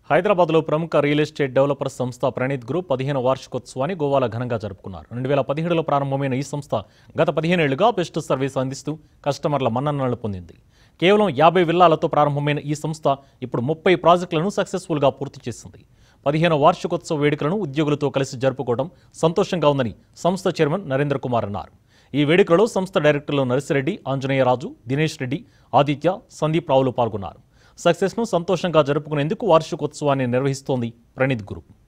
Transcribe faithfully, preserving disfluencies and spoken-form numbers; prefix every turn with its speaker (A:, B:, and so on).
A: హైదరాబాద్ లో ప్రముఖ real estate developer సంస్థ ప్రణీత్ గ్రూప్ పదిహేను వార్షికోత్సవాన్ని గోవాలో ఘనంగా జరుపుకున్నారు. రెండు వేల పదిహేడులో ప్రారంభమైన ఈ సంస్థ గత పదిహేను ఏళ్లుగా బెస్ట్ సర్వీస్ అందిస్తూ కస్టమర్ల మన్ననలు పొందింది. కేవలం యాభై విల్లాలతో ప్రారంభమైన ఈ సంస్థ ఇప్పుడు ముప్పై ప్రాజెక్టులను సక్సెస్ఫుల్ గా పూర్తి చేసింది. పదిహేను వార్షికోత్సవ వేడుకలను ఉద్యోగులతో కలిసి జరుపుకోవడం సంతోషంగా ఉందని సంస్థ చైర్మన్ నరేంద్ర కుమార్ అన్నారు. ఈ వేడుకలో సంస్థ డైరెక్టర్లు నర్సిరెడ్డి, ఆంజనేయరాజు, దినేష్ రెడ్డి, ఆదిత్య, సందీప్ రావులు పాల్గొన్నారు. సక్సెస్ను సంతోషంగా జరుపుకునేందుకు వార్షికోత్సవాన్ని నిర్వహిస్తోంది ప్రణీత్ గ్రూప్.